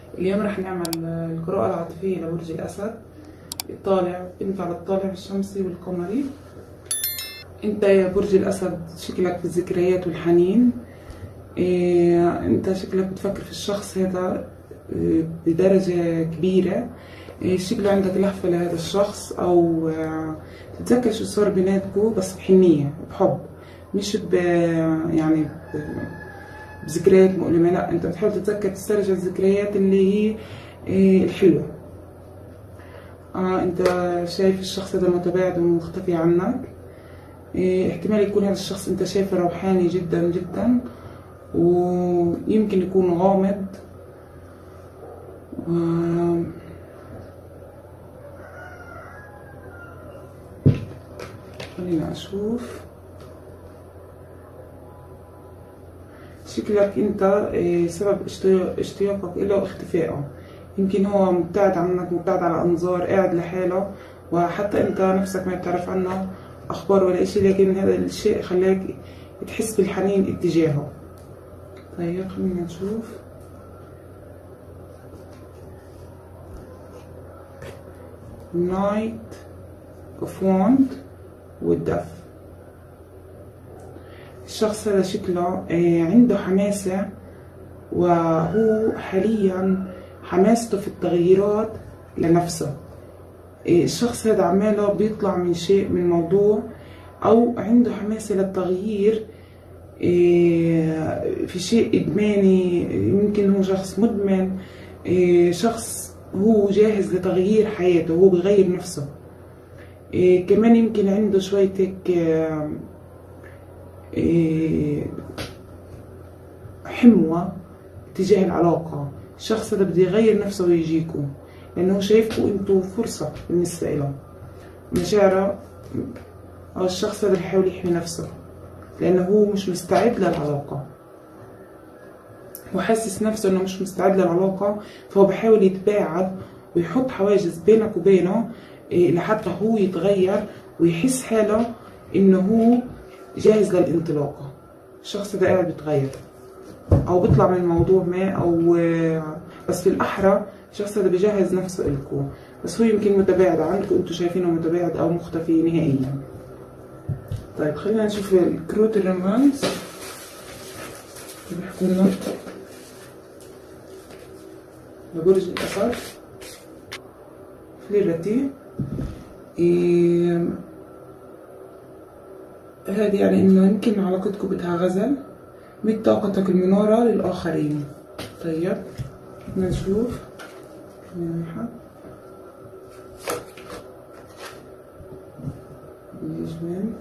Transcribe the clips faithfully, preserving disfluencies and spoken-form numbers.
اليوم رح نعمل القراءة العاطفية لبرج الأسد. الطالع بنفع للطالع الشمسي والقمري. انت يا برج الأسد شكلك في الذكريات والحنين. إيه انت شكلك بتفكر في الشخص هذا بدرجة كبيرة. إيه شكله عندك لهفة لهذا الشخص، أو تتذكر شو صار بيناتكم، بس بحنية بحب، مش ب يعني ب بذكريات مؤلمة. لا، انت بتحاول تتذكر تسترجع الذكريات اللي هي إيه الحلوة. اه انت شايف الشخص هذا متباعد ومختفي عنك. إيه احتمال يكون هذا الشخص انت شايفه روحاني جدا جدا، ويمكن يكون غامض. و... خلينا اشوف. شكلك انت سبب اشتياقك له اختفائه. يمكن هو مبتعد عنك، مبتعد على انظار، قاعد لحاله، وحتى انت نفسك ما بتعرف عنه اخبار ولا اشي، لكن هذا الشيء خلاك تحس بالحنين اتجاهه. طيب خلينا نشوف. نايت اوف واند والدف. الشخص هذا شكله عنده حماسة، وهو حاليا حماسته في التغييرات لنفسه. الشخص هذا عماله بيطلع من شيء، من موضوع، أو عنده حماسة للتغيير في شيء إدماني. يمكن هو شخص مدمن، شخص هو جاهز لتغيير حياته، هو بيغير نفسه. كمان يمكن عنده شوية هيك حموة تجاه العلاقة. الشخص هذا بده يغير نفسه ويجيكم، لأنه شايفكم انتو فرصة بالنسبة له. مشاعره، أو الشخص هذا بيحاول يحمي نفسه لأنه هو مش مستعد للعلاقة، وحاسس نفسه إنه مش مستعد للعلاقة، فهو بحاول يتباعد ويحط حواجز بينك وبينه لحتى هو يتغير ويحس حاله إنه هو جاهز للانطلاقة. الشخص ده قاعد بيتغير او بيطلع من موضوع ما، او بس في الاحرى الشخص ده بيجهز نفسه إلكم، بس هو يمكن متباعد عنكم، انتوا شايفينه متباعد او مختفي نهائيا. طيب خلينا نشوف الكروت الرومانس بيحكوا لنا لبرج الاسد. فليرتي إيه هذه يعني انه يمكن علاقتكم بدها غزل. مد طاقتك المنارة للآخرين. طيب بدنا نشوف. انجمنت.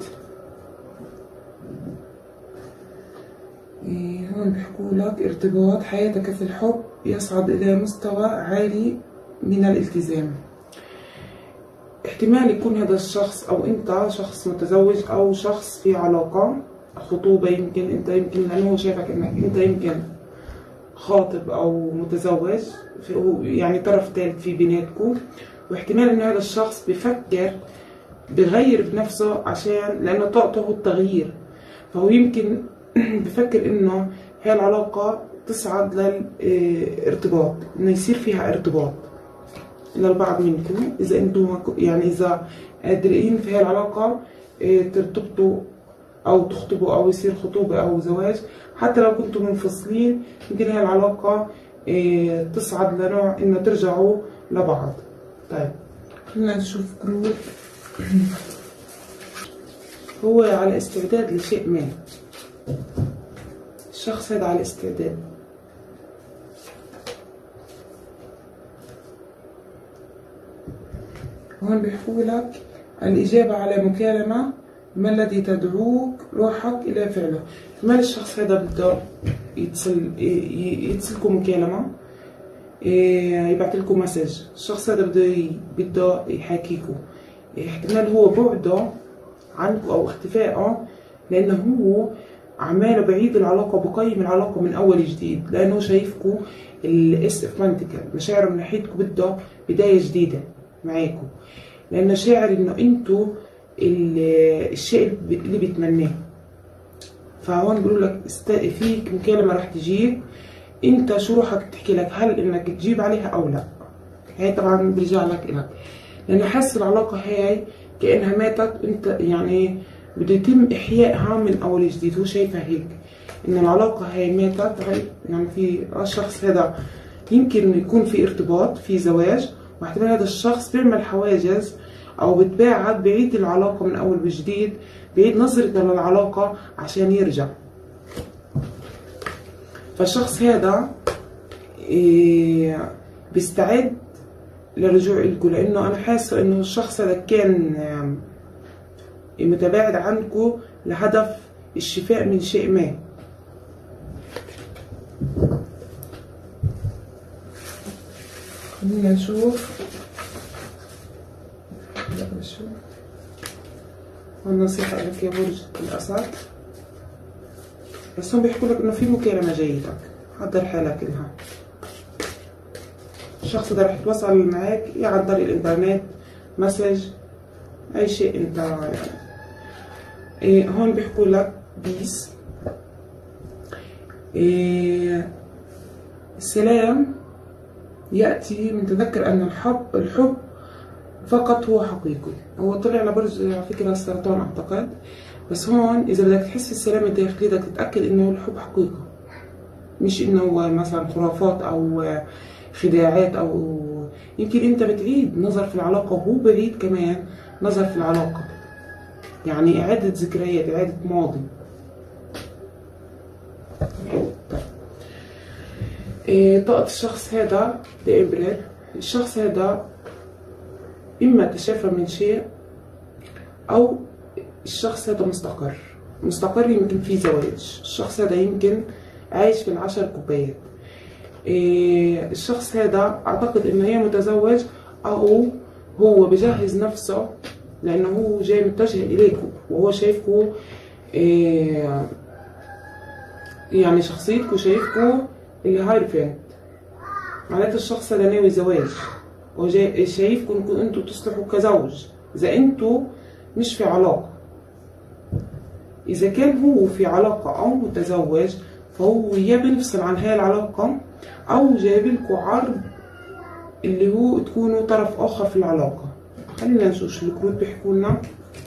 إيه هون بيحكوا لك ارتباط حياتك في الحب يصعد إلى مستوى عالي من الالتزام. احتمال يكون هذا الشخص، او انت شخص متزوج، او شخص في علاقة خطوبة. يمكن انت يمكن لانه هو شايفك انك انت يمكن خاطب او متزوج، يعني طرف ثالث في بيناتكم. واحتمال انه هذا الشخص بفكر بغير بنفسه، عشان لانه طاقته هو التغيير، فهو يمكن بفكر انه هاي العلاقة تصعد للارتباط، انه يصير فيها ارتباط للبعض منكم. اذا انتم يعني اذا قادرين في هاي العلاقة ترتبطوا او تخطبوا، او يصير خطوبة او زواج، حتى لو كنتم منفصلين يمكن هاي العلاقة تصعد لنوع انه ترجعوا لبعض. طيب خلينا نشوف كروت. هو على استعداد لشيء ما. الشخص هذا على استعداد. هون بيحكوا لك الإجابة على مكالمة، ما الذي تدعوك روحك إلى فعله. احتمال الشخص هذا بده يتصل يتصلكم مكالمة، يبعث لكم مسج. الشخص هذا بده بده يحاكيكم. احتمال هو بعده عنكم او اختفائه لأنه هو عماله بعيد العلاقة، بقيم العلاقة من أول جديد، لأنه شايفكم الاس اوف بنتكل. مشاعره من ناحيتكم بده بداية جديدة معاكم، لأنه شاعر إنه أنتوا الشيء اللي بتمناه. فهون بيقولوا لك فيك مكالمة رح تجيك، انت شو روحك تحكي لك، هل انك تجيب عليها او لا. هي طبعا برجع لك الك، لانه حاسس العلاقه هاي كانها ماتت، انت يعني بده يتم احيائها من اول جديد. هو شايفها هيك، ان العلاقه هاي ماتت. هاي يعني في الشخص هذا يمكن يكون في ارتباط، في زواج، واحتمال هذا الشخص بيعمل حواجز او بتباعد، بعيد العلاقه من اول وجديد، بعيد نظرته للعلاقه عشان يرجع. فالشخص هذا إيه بيستعد للرجوع لكم، لانه انا حاسه انه الشخص هذا كان متباعد عنكم لهدف الشفاء من شيء ما. خلينا نشوف. لا نشوف والنصيحة لك يا برج الأسد، بس هم بيحكوا لك إنه في مكالمة جايتك، حضر حالك لها. الشخص ده رح يتواصل معك يا عن طريق الإنترنت، مسج، أي شيء أنت يعني. إيه هون بيحكوا لك بيس، إيه السلام يأتي من تذكر أن الحب الحب فقط هو حقيقي. هو طلع لبرج على فكرة السرطان أعتقد، بس هون إذا بدك تحس السلام الداخلي بدك تتأكد إنه الحب حقيقي، مش إنه مثلا خرافات أو خداعات، أو يمكن أنت بتعيد نظر في العلاقة وهو بعيد كمان نظر في العلاقة، يعني إعادة ذكريات، إعادة ماضي. طيب إيه طاقة الشخص هذا بإبرة. الشخص هذا إما تشافى من شيء، أو الشخص هذا مستقر مستقر يمكن في زواج. الشخص هذا يمكن عايش في العشر كوبايات. إيه الشخص هذا أعتقد إنه هي متزوج، أو هو بجهز نفسه لأنه هو جاي متجه إليكم، وهو شايفكم إيه يعني شخصيتكم شايفكم اللي هايرفنت، معناته الشخص هذا ناوي زواج، وجاي شايفكم انكم انتوا تصلحوا كزوج اذا انتوا مش في علاقه. اذا كان هو في علاقه او متزوج، فهو يا بنفصل عن هاي العلاقه، او جايبلكم عرض اللي هو تكونوا طرف اخر في العلاقه. خلينا نشوف شو الكروت بيحكوا لنا.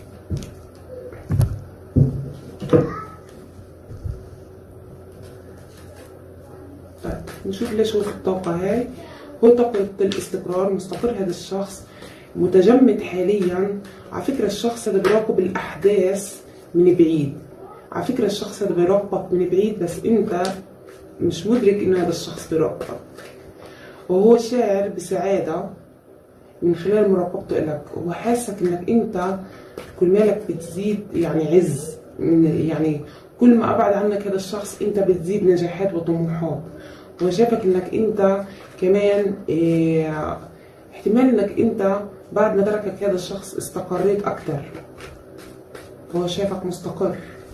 طيب نشوف ليش هو في الطاقه هاي. هو طاقة الاستقرار، مستقر هذا الشخص، متجمد حاليا. على فكرة الشخص هذا بيراقب الأحداث من بعيد. على فكرة الشخص هذا بيراقبك من بعيد، بس أنت مش مدرك إنه هذا الشخص بيراقبك. وهو شاعر بسعادة من خلال مراقبته لك. هو حاسك إنك أنت كل مالك بتزيد يعني عز، يعني كل ما أبعد عنك هذا الشخص أنت بتزيد نجاحات وطموحات. هو شايفك انك انت كمان إيه احتمال انك انت بعد ما تركك هذا الشخص استقريت اكتر. هو شايفك مستقر.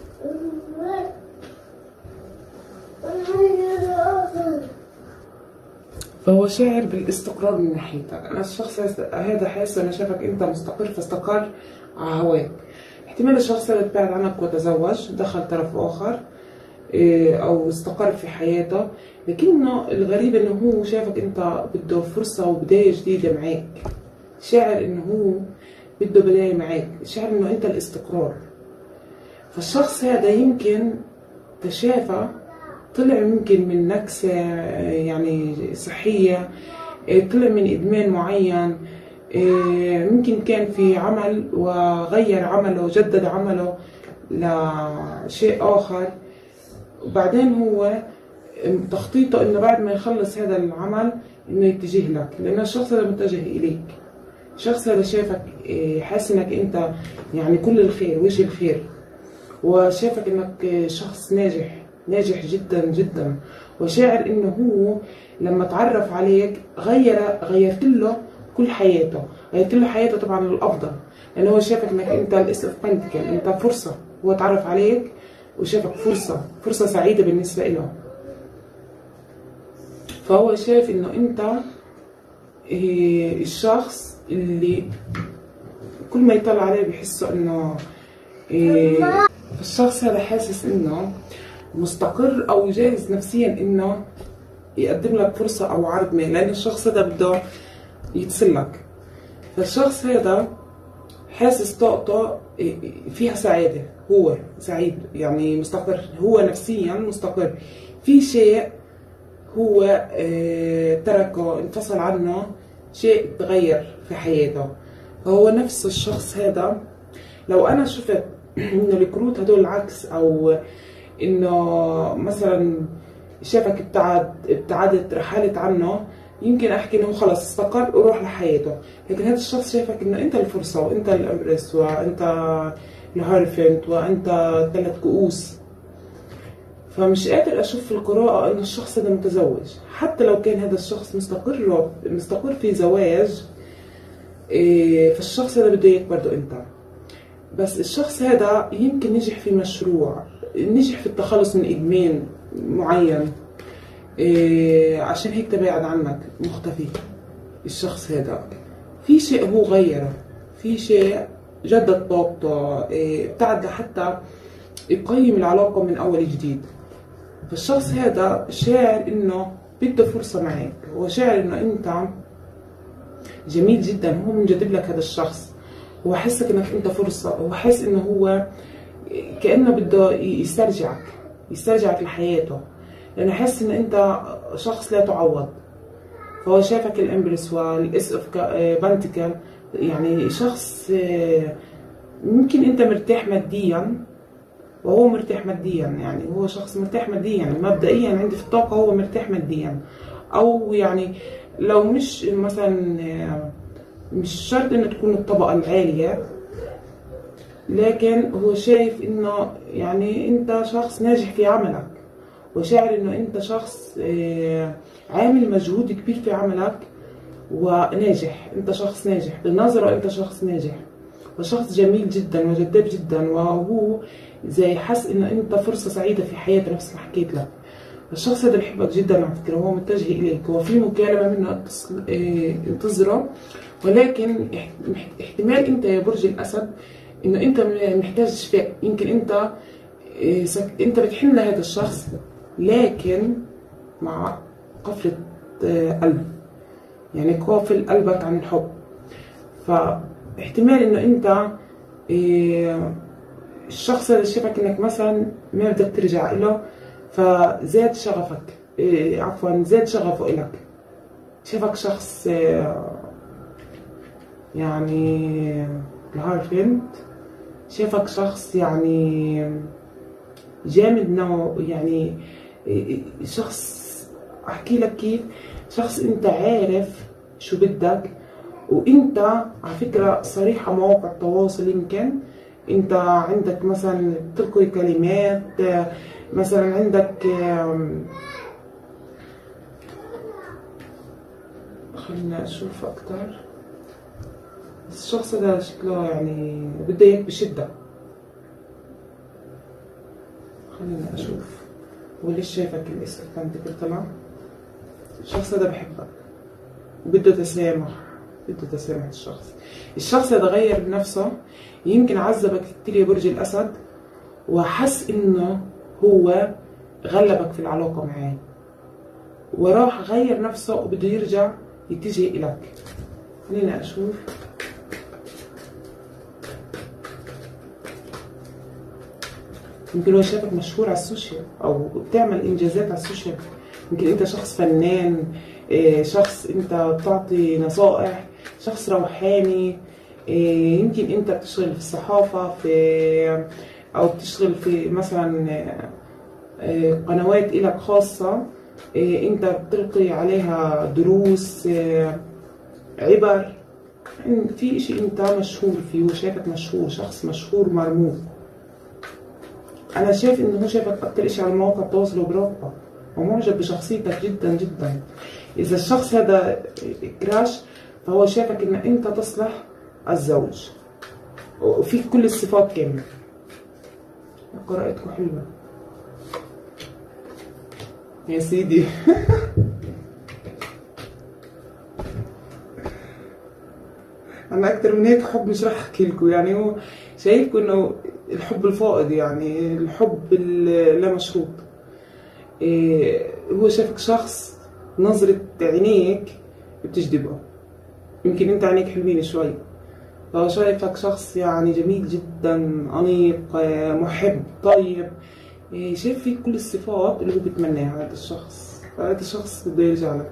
فهو شاعر بالاستقرار من ناحيتك. انا الشخص هذا حاسس انا شايفك انت مستقر، فاستقر على هواك. احتمال الشخص هذا تبعد عنك وتزوج، دخل طرف اخر او استقر في حياته، لكنه الغريب انه هو شافك انت بده فرصه وبدايه جديده معك. شاعر انه هو بده بدايه معك، شاعر انه انت الاستقرار. فالشخص هذا يمكن تشافى، طلع يمكن من نكسه يعني صحيه، طلع من ادمان معين، ممكن كان في عمل وغير عمله وجدد عمله لشيء اخر، وبعدين هو تخطيطه انه بعد ما يخلص هذا العمل انه يتجه لك، لان الشخص هذا متجه اليك. الشخص هذا شافك حاسس انك انت يعني كل الخير، وجه الخير، وشافك انك شخص ناجح ناجح جدا جدا، وشاعر انه هو لما تعرف عليك غير غيرت له كل حياته، غيرت له حياته طبعا للافضل، لانه هو شافك انك انت الاس اوف بنتكل، انت فرصه. هو تعرف عليك وشافك فرصه فرصه سعيده بالنسبه له. فهو شايف انه انت الشخص اللي كل ما يطلع عليه بيحسه انه الشخص هذا حاسس انه مستقر، او جاهز نفسيا انه يقدم لك فرصة أو عرض ما، لأن الشخص هذا بده يتسلك. فالشخص هذا حاسس طاقته فيها سعادة، هو سعيد يعني مستقر، هو نفسيا مستقر. في شيء هو تركه، انفصل عنه، شيء تغير في حياته. فهو نفس الشخص هذا لو أنا شفت إنه الكروت هدول العكس، أو إنه مثلا شافك ابتعد ابتعدت رحلت عنه، يمكن احكي انه خلص استقر وروح لحياته. لكن هذا الشخص شايفك انه انت الفرصه، وانت الامبرس، وانت الهارفنت، وانت ثلاث كؤوس. فمش قادر اشوف في القراءه ان الشخص هذا متزوج، حتى لو كان هذا الشخص مستقر مستقر في زواج. فالشخص هذا بده اياك برضه انت. بس الشخص هذا يمكن نجح في مشروع، نجح في التخلص من ادمان معين، إيه عشان هيك تبعد عنك، مختفي. الشخص هذا في شيء هو غيره، في شيء جدد طاقته، إيه ابتعد لحتى يقيم العلاقة من أول جديد. فالشخص هذا شاعر إنه بده فرصة معك، هو شاعر إنه أنت جميل جدا، هو منجذب لك. هذا الشخص هو حسك إنك أنت فرصة، هو حس إنه هو كأنه بده يسترجعك يسترجعك لحياته، لأنه حس إن أنت شخص لا تعوض. فهو شافك الإمبرس والإس أوف بنتكل، يعني شخص ممكن أنت مرتاح ماديا وهو مرتاح ماديا، يعني هو شخص مرتاح ماديا، يعني مبدئيا عندي في الطاقة هو مرتاح ماديا. أو يعني لو مش مثلا مش شرط إنه تكون الطبقة العالية، لكن هو شايف إنه يعني أنت شخص ناجح في عملك، وشاعر انه انت شخص عامل مجهود كبير في عملك وناجح. انت شخص ناجح بالنظرة، انت شخص ناجح وشخص جميل جدا وجذاب جدا، وهو زي حس انه انت فرصة سعيدة في حياته نفس ما حكيت لك. الشخص هذا بحبك جدا على فكرة، وهو متجه اليك، هو في مكالمة منه انتظره. ولكن احتمال انت يا برج الاسد انه انت محتاج شفاء. يمكن انت انت بتحن لهذا الشخص، لكن مع قفلة قلب، يعني قافل قلبك عن الحب. فاحتمال انه انت الشخص اللي شافك انك مثلا ما بدك ترجع له، فزاد شغفك، عفوا زاد شغفه إلك. شافك شخص يعني الهارفنت، شافك شخص يعني جامد نوع، يعني شخص احكي لك كيف، شخص انت عارف شو بدك، وانت على فكره صريحه مواقع التواصل. يمكن انت عندك مثلا تلقي كلمات، مثلا عندك خلينا اشوف اكتر. الشخص ده شكله يعني بده اياك بشده. خلينا اشوف هو ليش شايفك الاسم كنت طلع. الشخص هذا بحبك وبده تسامح، بده تسامح. الشخص الشخص هذا غير بنفسه، يمكن عذبك كتير يا برج الاسد، وحس انه هو غلبك في العلاقه معاه، وراح غير نفسه وبده يرجع يتجه الك. خلينا اشوف. يمكن هو شافك مشهور على السوشيال او بتعمل انجازات على السوشيال. يمكن انت شخص فنان، شخص انت بتعطي نصائح، شخص روحاني. يمكن انت بتشتغل في الصحافة، في او بتشتغل في مثلا قنوات إلك خاصة، انت بتلقي عليها دروس، عبر. في اشي انت مشهور فيه، وشايفك مشهور، شخص مشهور مرموق. انا شايف انه هو شايفك اكتر اشي على مواقع التواصل وبرافقك، ومعجب بشخصيتك جدا جدا. اذا الشخص هذا كراش، فهو شايفك ان انت تصلح الزوج، وفيك كل الصفات كاملة. قراءتكم حلوة يا سيدي. انا اكتر من هيك حب مش راح احكي لكم. يعني هو شايفكم انه الحب الفائض، يعني الحب اللا مشروط. إيه هو شافك شخص نظرة عينيك بتجذبه. يمكن انت عينيك حلوين شوي، فهو شايفك شخص يعني جميل جدا، أنيق، محب، طيب، شايف فيك كل الصفات اللي هو بيتمناها هذا الشخص. فهذا الشخص بده يرجع لك.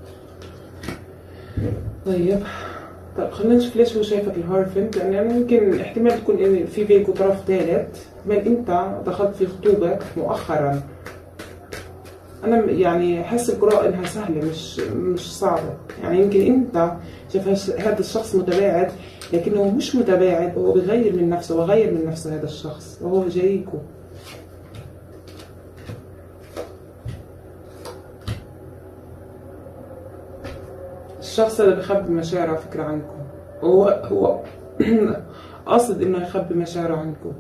طيب طيب خلينا نشوف ليش هو شايفك الهايروفنت. لأن يعني يمكن احتمال تكون في بينكم طرف ثالث، احتمال انت دخلت في خطوبة مؤخرا. انا يعني احس القراءة انها سهلة مش مش صعبة. يعني يمكن انت شايف هذا الشخص متباعد، لكنه مش متباعد، هو بغير من نفسه وغير من نفسه هذا الشخص وهو جايكم. الشخص اللي بخبي مشاعره على فكرة عنكم، هو هو قاصد انه يخبي مشاعره عنكم.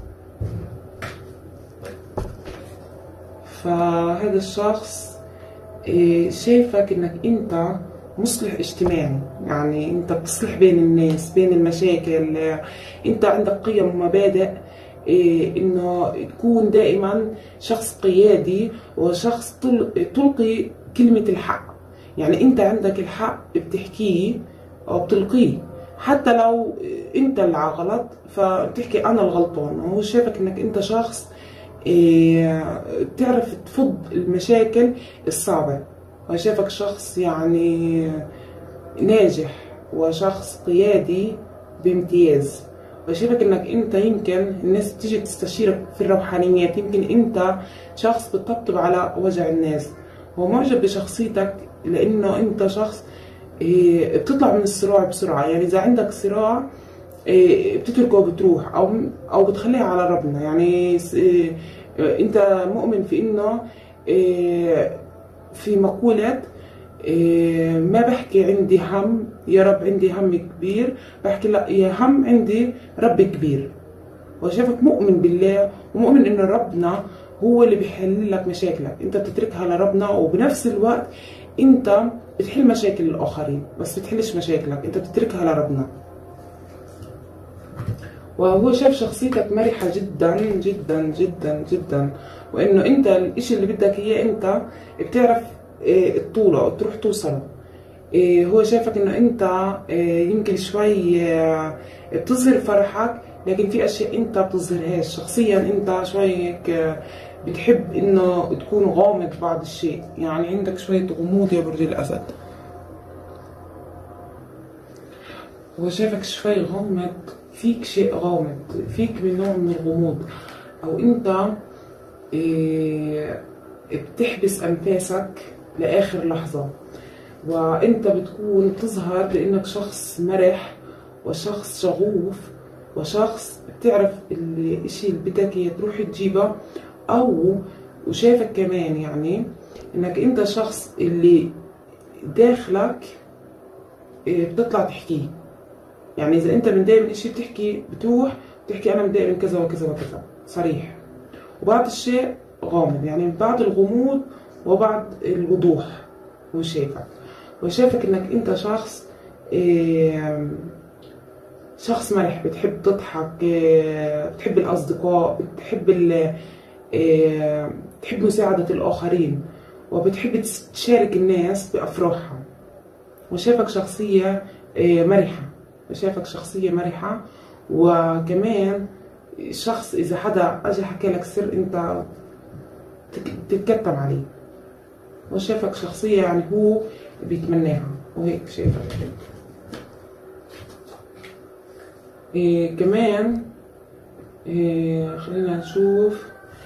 فهذا الشخص شايفك انك انت مصلح اجتماعي، يعني انت بتصلح بين الناس، بين المشاكل، انت عندك قيم ومبادئ، انه تكون دائما شخص قيادي وشخص تلقي كلمة الحق. يعني انت عندك الحق بتحكيه او بتلقيه، حتى لو انت اللي على غلط فبتحكي انا الغلطان. وهو شايفك انك انت شخص بتعرف تفض المشاكل الصعبة، وشايفك شخص يعني ناجح وشخص قيادي بامتياز. وشايفك انك انت يمكن الناس تيجي تستشيرك في الروحانيات، يمكن انت شخص بتطبطب على وجع الناس. هو معجب بشخصيتك لانه انت شخص بتطلع من الصراع بسرعة. يعني اذا عندك صراع بتتركه وبتروح او او بتخليها على ربنا. يعني انت مؤمن في انه في مقولة ما بحكي عندي هم يا رب عندي هم كبير، بحكي لا يا هم عندي رب كبير. وشافك مؤمن بالله ومؤمن ان ربنا هو اللي بيحل لك مشاكلك، انت بتتركها لربنا وبنفس الوقت انت بتحل مشاكل الاخرين، بس بتحلش مشاكلك، انت بتتركها لربنا. وهو شاف شخصيتك مرحة جدا جدا جدا جدا، وانه انت الاشي اللي بدك اياه انت بتعرف تطوله تروح توصله. هو شايفك انه انت يمكن شوي بتظهر فرحك، لكن في اشياء انت بتظهرهاش. شخصيا انت شوي هيك بتحب انه تكون غامض بعض الشيء، يعني عندك شوية غموض يا برج الاسد. هو شايفك شوي غامض، فيك شيء غامض، فيك من نوع من الغموض، او انت بتحبس انفاسك لاخر لحظة. وانت بتكون تظهر لانك شخص مرح وشخص شغوف وشخص بتعرف الاشي اللي بدك اياه تروح تجيبه. او وشايفك كمان يعني انك انت شخص اللي داخلك بتطلع تحكيه. يعني اذا انت متضايق من اشي بتحكي، بتروح بتحكي انا متضايق من كذا وكذا وكذا صريح. وبعض الشيء غامض، يعني بعض الغموض وبعض الوضوح. هو شايفك وشايفك انك انت شخص شخص مرح، بتحب تضحك، بتحب الاصدقاء، بتحب بتحب مساعدة الاخرين، وبتحب تشارك الناس بافراحها. وشايفك شخصية مرحة، وشايفك شخصية مرحة. وكمان شخص اذا حدا اجى حكى لك سر انت تتكتم عليه. وشايفك شخصية يعني هو بيتمناها، وهيك شايفك. إيه كمان إيه خلينا نشوف.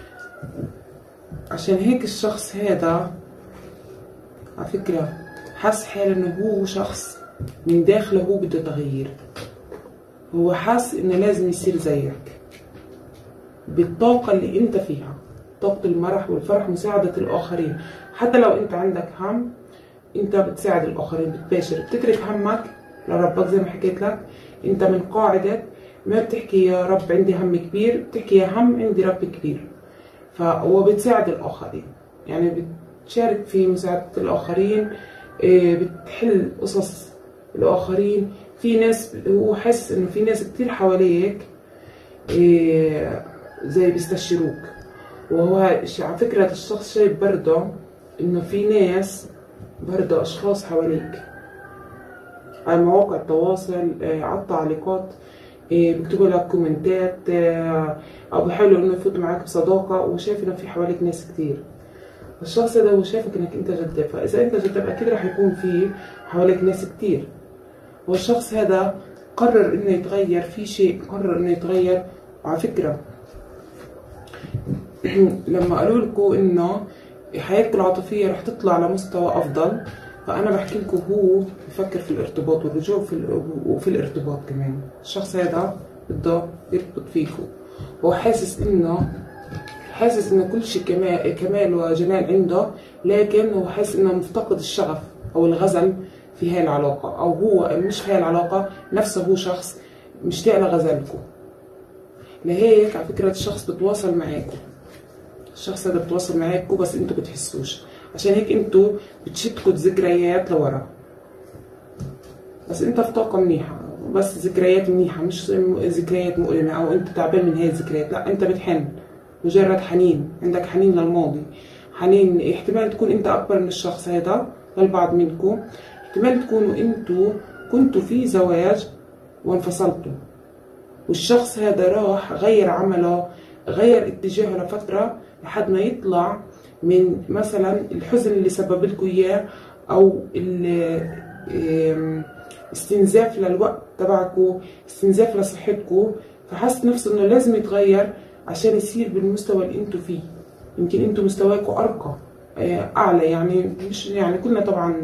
عشان هيك الشخص هذا على فكرة حس حاله انه هو شخص من داخله هو بده تغيير. هو حاس انه لازم يصير زيك بالطاقة اللي انت فيها، طاقة المرح والفرح، مساعدة الاخرين. حتى لو انت عندك هم انت بتساعد الاخرين، بتباشر، بتترك همك لربك. زي ما حكيت لك انت من قاعدة ما بتحكي يا رب عندي هم كبير، بتحكي يا هم عندي رب كبير. فهو بتساعد الاخرين، يعني بتشارك في مساعدة الاخرين، بتحل قصص الاخرين. في ناس هو حس انه في ناس كتير حواليك زي بيستشيروك. وهو على فكرة الشخص شايف برضه انه في ناس برضه اشخاص حواليك على مواقع التواصل، على التعليقات، بيكتبوا لك كومنتات، او بيحاولوا انه يفوتوا معاك بصداقه، وشايف انه في حواليك ناس كتير. الشخص ده هو شايفك انك انت جذاب، فاذا انت جذاب اكيد راح يكون في حواليك ناس كتير. والشخص هذا قرر انه يتغير في شيء، قرر انه يتغير. وعلى فكره لما قالوا لكم انه حياتكم العاطفيه رح تطلع لمستوى افضل، فانا بحكي لكم هو بفكر في الارتباط والرجوع في وفي الارتباط كمان. الشخص هذا بده يرتبط فيكم، هو حاسس انه حاسس انه كل شيء كمال كمال وجمال عنده، لكن هو حاسس انه مفتقد الشغف او الغزل في هاي العلاقه، او هو مش في هاي العلاقه نفسه، هو شخص مشتاق لغزلكم. لهيك على فكره الشخص بتواصل معاكم، الشخص هذا بتواصل معاكم بس انتوا بتحسوش، عشان هيك انتوا بتشتكوا ذكريات لورا. بس انت في طاقه منيحه، بس ذكريات منيحه مش ذكريات مؤلمه او انت تعبان من هاي الذكريات، لا انت بتحن، مجرد حنين، عندك حنين للماضي، حنين. احتمال تكون انت اكبر من الشخص هذا للبعض منكم، احتمال تكونوا انتوا كنتوا في زواج وانفصلتوا، والشخص هذا راح غير عمله، غير اتجاهه لفتره لحد ما يطلع من مثلا الحزن اللي سبب لكم اياه، او استنزاف للوقت تبعكم، استنزاف لصحتكم، فحس نفسه انه لازم يتغير عشان يصير بالمستوى اللي انتوا فيه. يمكن انتوا مستواكم ارقى، اعلى، يعني مش يعني كلنا طبعا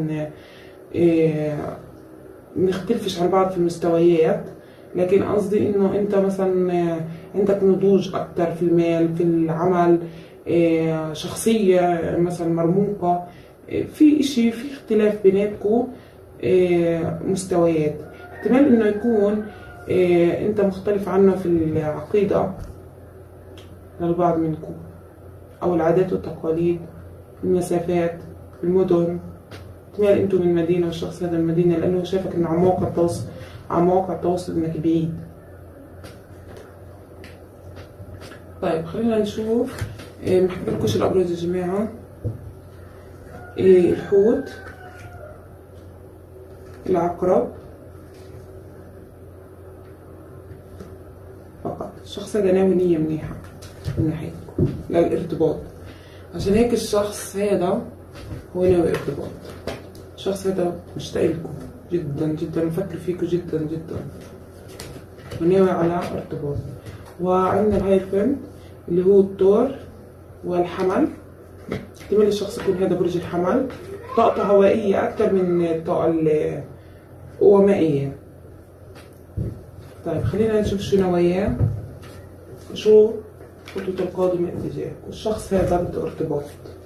نختلفش عن بعض في المستويات، لكن قصدي انه انت مثلا عندك نضوج اكتر في المال، في العمل، شخصية مثلا مرموقة، في اشي، في اختلاف بيناتكم مستويات. احتمال انه يكون انت مختلف عنه في العقيدة للبعض منكم، او العادات والتقاليد، المسافات، المدن. احتمال انتوا من مدينة والشخص هذا من مدينة، لانه شايفك انه على مواقع التواصل على مواقع التواصل انك بعيد. طيب خلينا نشوف، محكيلكوش الابراج يا جماعة. الحوت، العقرب فقط. الشخص هذا ناوي نية منيحة من ناحيتكم للارتباط، عشان هيك الشخص هذا هو ناوي ارتباط. الشخص هذا مشتاق لكم جدا جدا، مفكر فيكم جدا جدا، وناوي على ارتباط. وعندنا الهايفن اللي هو الثور والحمل. احتمال الشخص يكون هذا برج الحمل، طاقته هوائية أكثر من الطاقة الومائية. طيب خلينا نشوف شو نواياه، شو خطوة القادمة اتجاهك. والشخص هذا بده ارتباط.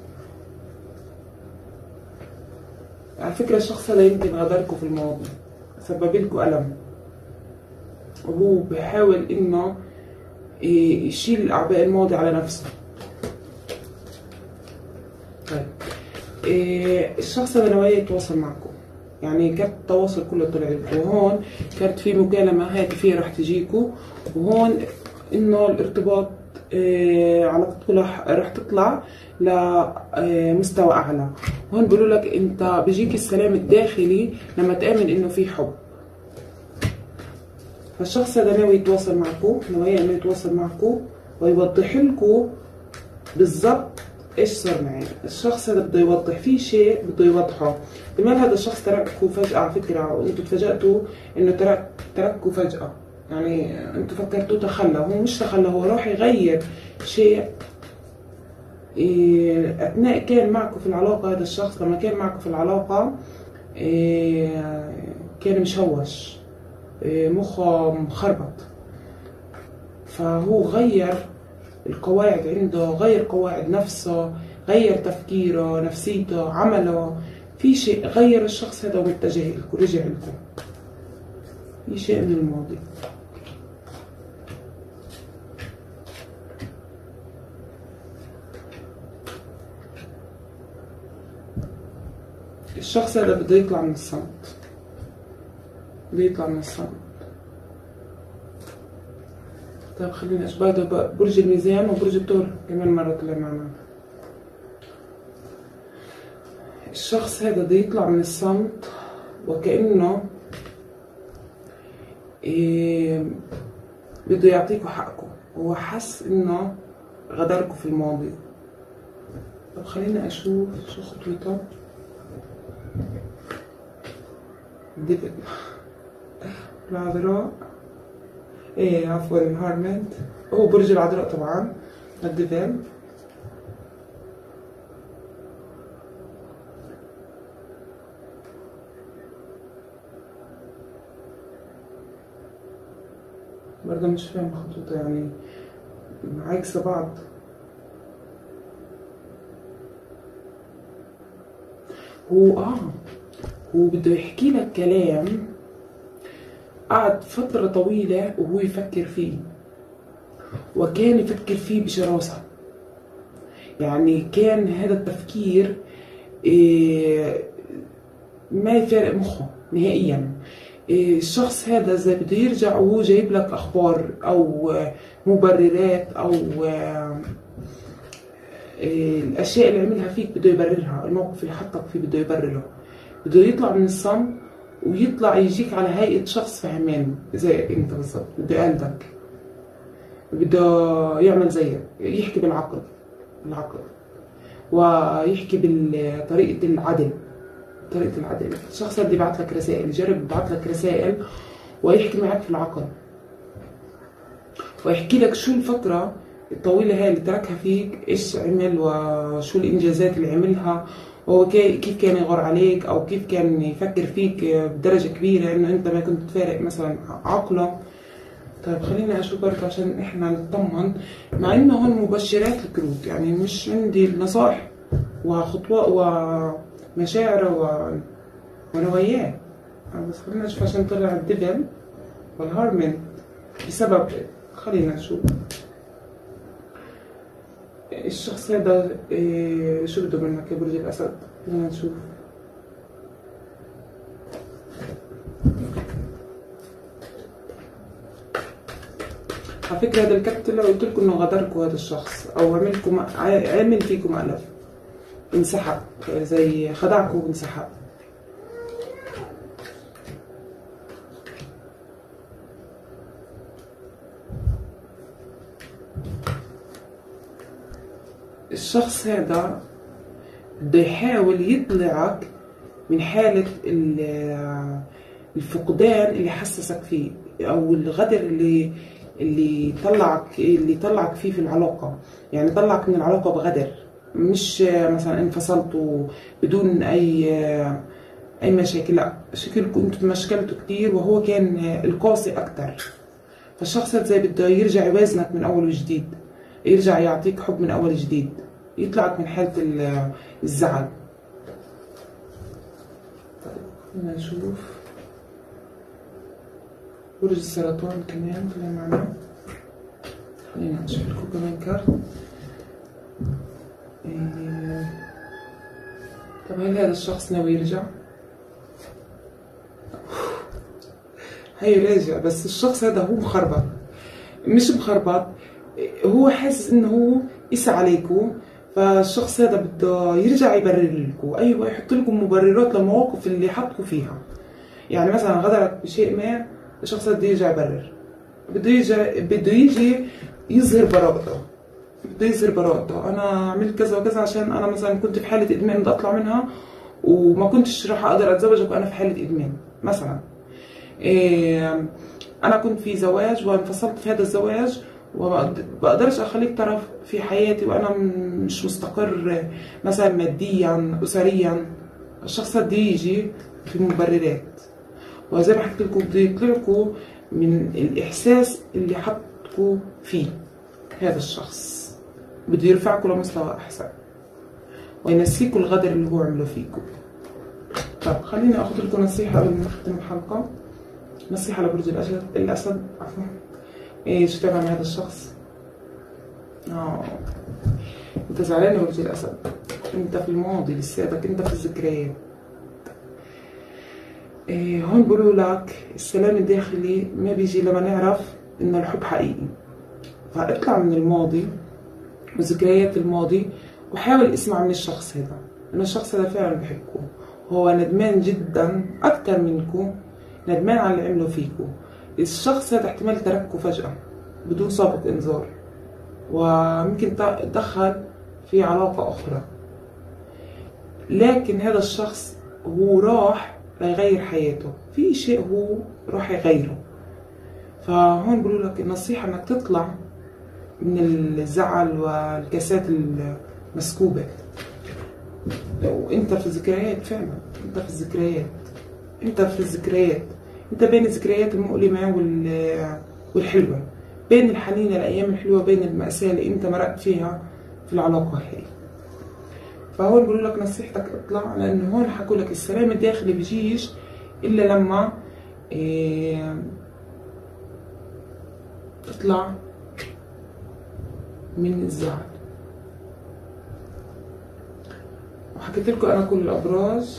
على فكرة الشخص هذا يمكن غدركم في الماضي، سبب لكم ألم، وهو بيحاول إنه يشيل أعباء الماضي على نفسه. طيب إيه الشخص هذا نوايا يتواصل معكم، يعني كانت التواصل كله طلع لكم، وهون كانت في مكالمة هاتفية رح تجيكم، وهون إنه الارتباط إيه علاقتكم رح تطلع لمستوى أعلى. هون بيقولوا لك أنت بيجيك السلام الداخلي لما تآمن إنه في حب. فالشخص هذا ناوي يتواصل معكم، نوايا إنه يتواصل معكم ويوضح لكم بالضبط ايش صار معي. الشخص هذا بده يوضح في شيء، بده يوضحه. احتمال هذا الشخص ترككم فجأة على فكرة، وانتم تفاجأتوا انه ترك ترككم فجأة، يعني انتم فكرتوه تخلى، هو مش تخلى، هو راح يغير شيء. إيه اثناء كان معكم في العلاقة، هذا الشخص لما كان معكم في العلاقة إيه كان مشوش، إيه مخه مخربط، فهو غير القواعد عنده، غير قواعد نفسه، غير تفكيره، نفسيته، عمله، في شيء غير الشخص هذا ومتجه لكم، رجع لكم في شيء من الماضي. الشخص هذا بده يطلع من الصمت، بده يطلع من الصمت. طيب خلينا اشوف برضه برج الميزان وبرج الثور كمان مرة طلع معنا. الشخص هذا بده يطلع من الصمت وكأنه إيه بده يعطيكوا حقكم. هو حس انه غدركوا في الماضي. طب خليني اشوف شو خطوته. دبل العذراء، ايه عفوا الهارمنت، هو برج العذراء طبعا. الدبل برضه مش فاهم خطوته، يعني عاكسة بعض. هو اه هو بده يحكي لك كلام قعد فترة طويلة وهو يفكر فيه، وكان يفكر فيه بشراسة. يعني كان هذا التفكير إيه ما يفارق مخه نهائيا. إيه الشخص هذا إذا بده يرجع وهو جايب لك أخبار أو مبررات أو إيه الأشياء اللي عملها فيك بده يبررها، الموقف اللي حطك فيه بده يبرره، بده يطلع من الصمت ويطلع يجيك على هيئة شخص فهمان زي انت بالظبط، بده يقلدك، بده يعمل زيك، يحكي بالعقل بالعقل ويحكي بطريقة العدل طريقة العدل. الشخص اللي بيبعت لك رسائل يجرب يبعت لك رسائل ويحكي معك في العقل، ويحكي لك شو الفترة الطويلة هاي اللي تركها فيك، ايش عمل وشو الانجازات اللي عملها، وهو كيف كان يغار عليك او كيف كان يفكر فيك بدرجة كبيرة انه انت ما كنت تفارق مثلا عقله. طيب خليني اشوف برضه عشان احنا نطمن، مع انه هون مبشرات الكروت، يعني مش عندي نصائح وخطوات ومشاعر و... ونواياه، بس خلينا نشوف عشان طلع الدبل والهارمن بسبب. خلينا نشوف الشخص هذا إيه شو بده منك يا برج الأسد. خلينا نشوف. على فكرة هذا الكابت اللي قلت لكم انه غدركم هذا الشخص او عملكم عامل فيكم مقلب، انسحب زي خدعكم وانسحب. الشخص هذا بده يحاول يطلعك من حالة الفقدان اللي حسسك فيه او الغدر اللي اللي طلعك اللي طلعك فيه في العلاقة، يعني طلعك من العلاقة بغدر، مش مثلا انفصلتوا بدون اي اي مشاكل، لا شكلكم انتوا مشكلتوا كتير وهو كان القاسي اكتر. فالشخص زي بده يرجع يوازنك من اول وجديد، يرجع يعطيك حب من اول جديد، يطلعك من حالة الزعل. طيب خلينا نشوف برج السرطان كمان طلع معنا. خلينا نشوف لكم كمان كارت. إيه. طب هل هذا الشخص ناوي يرجع؟ هي راجع، بس الشخص هذا هو مخربط، مش مخربط، هو حاسس انه هو قسى عليكم. فالشخص هذا بده يرجع يبرر لكم، ايوه يحط لكم مبررات للمواقف اللي حطكم فيها. يعني مثلا غدرك بشيء ما، الشخص بده يرجع يبرر، بده يجي بده يجي يظهر براءته، بده يظهر براءته. انا عملت كذا وكذا عشان انا مثلا كنت في حاله ادمان بدي اطلع منها وما كنتش راح اقدر اتزوجك وانا في حاله ادمان مثلا. إيه انا كنت في زواج وانفصلت في هذا الزواج وما بقدرش اخليك طرف في حياتي وانا مش مستقر مثلا ماديا اسريا. الشخص بده يجي في مبررات، وزي ما حكيت لكم بده يطلعكم من الاحساس اللي حطكم فيه. هذا الشخص بده يرفعكم لمستوى احسن وينسيكم الغدر اللي هو عمله فيكم. طب خليني اخذ لكم نصيحه قبل ما نختم الحلقه. نصيحه لبرج الاسد الاسد عفوا. ايش تابع مع هذا الشخص؟ اه انت زعلان يا برج الاسد، انت في الماضي لساتك، انت في الذكريات. إيه هون بيقولوا لك السلام الداخلي ما بيجي لما نعرف ان الحب حقيقي. فاطلع من الماضي وذكريات الماضي وحاول اسمع من الشخص هذا، إنه الشخص هذا فعلا بحبكم، هو ندمان جدا أكتر منكم، ندمان على اللي عمله فيكم. الشخص هذا احتمال تركه فجأة بدون سابق إنذار، وممكن دخل في علاقة أخرى، لكن هذا الشخص هو راح ليغير حياته، في شيء هو راح يغيره. فهون بقولوا لك النصيحة إنك تطلع من الزعل والكاسات المسكوبة. وانت في الذكريات، فعلا انت في الذكريات، انت في الذكريات، انت بين الذكريات المؤلمة والحلوة، بين الحنين للأيام الحلوة، بين المأساة اللي انت مرقت فيها في العلاقة هاي. فهون بقولوا لك نصيحتك اطلع، لأنه هون حكوا لك السلام الداخلي بيجيش إلا لما إيه تطلع من الزعل. وحكيت لكم انا كل الابراج.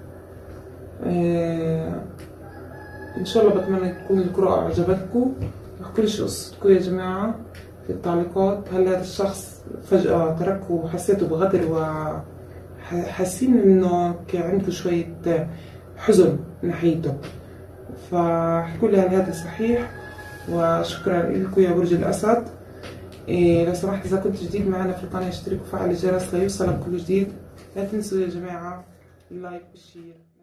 آه ان شاء الله بتمنى تكون القراءة عجبتكم. احكوا لي قصتكم يا جماعة في التعليقات. هل هذا الشخص فجأة تركه وحسيته بغدر وحاسين انه كان عندكم شوية حزن ناحيته؟ فاحكوا لي هل هذا صحيح. وشكرا لكم يا برج الاسد. إيه لو سمحت إذا كنت جديد معنا في القناة اشترك وفعل الجرس ليوصلك كل جديد. لا تنسوا يا جماعة اللايك والشير.